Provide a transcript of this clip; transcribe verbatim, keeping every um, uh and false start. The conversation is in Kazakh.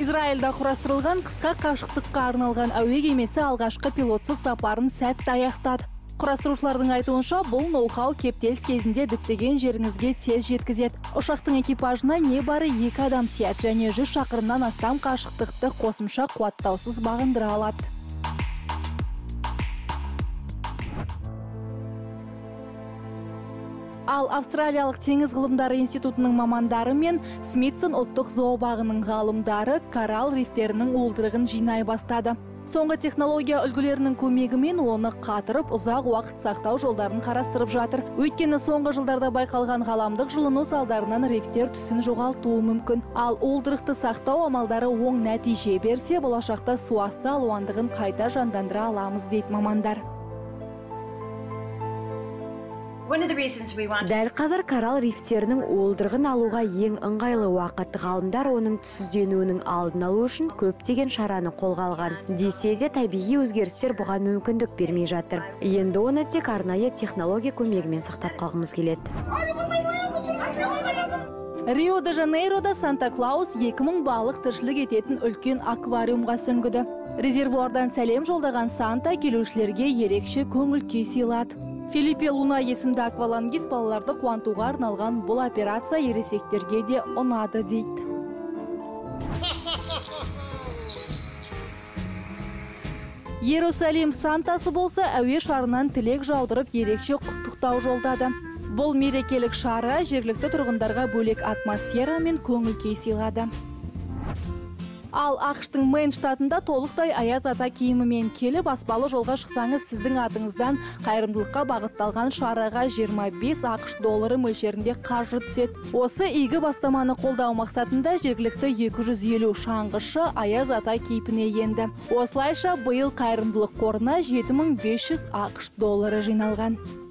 Израильда құрастырылған қысқа қашықтыққа арналған әуе кемесі алғашқы пилотсыз сапарын сәтті аяқтады. Құрастырушылардың айтуынша, бұл ноу-хау кептеліс кезінде діттеген жеріңізге тез жеткізеді. Ұшақтың экипажына не бары екі адам сияды және жүз шақырымнан астам қашықтықты қосымша қуаттаусыз бағындыра алады. Ал Австралиялық теңіз ғылымдары институтының мамандары мен Смитсон ұлттық зообағының ғалымдары коралл рифтерінің уылдырығын жинай бастады. Соңғы технология үлгілерінің көмегімен оны қатырып, ұзақ уақыт сақтау жолдарын қарастырып жатыр. Өйткені соңғы жылдарда байқалған ғаламдық жылыну салдарынан рифтер түсін жоғалтуы мүмкін. Ал уылдырықты сақтау амалдары оң нәтиже берсе, болашақта су асты алуандығын қайта жандандыра аламыз дейді мамандар. Дәл қазір коралл рифтерінің уылдырығын алуға ең ыңғайлы уақыт. Ғалымдар оның түссізденуінің алдын алу үшін көптеген шараны қолға алған. Десе де табиғи өзгерістер бұған мүмкіндік бермей жатыр. Енді оны тек арнайы технология көмегімен сақтап қалғымыз келеді. Рио-де-Жанейрода Санта-Клаус екі мың балық тіршілік ететін үлкен аквариумға сүңгіді. Резервуардан сәлем жолдаған Санта келушілерге ерекше көңіл күй сыйлады. Филиппе Луна есімді аквалангист балаларды қуантуға арналған бұл операция ересектерге де ұнады дейді. Иерусалим Сантасы болса, әуе шарынан тілек жаудырып ерекше құттықтау жолдады. Бұл мерекелік шара жергілікті тұрғындарға бөлек атмосфера мен көңіл күй сыйлады. Ал ақштың Мэйн штатында толықтай аяз ата киімімен келіп, аспалы жолға шықсаңыз, сіздің атыңыздан қайырымдылыққа бағытталған шараға жиырма бес ақш доллары мөлшерінде қаржы түседі. Осы игі бастаманы қолдау мақсатында жергілікті екі жүз елу шаңғышы аяз ата кейпіне енді. Осылайша биыл қайырымдылық қорына жеті мың бес жүз ақш доллары жиналған.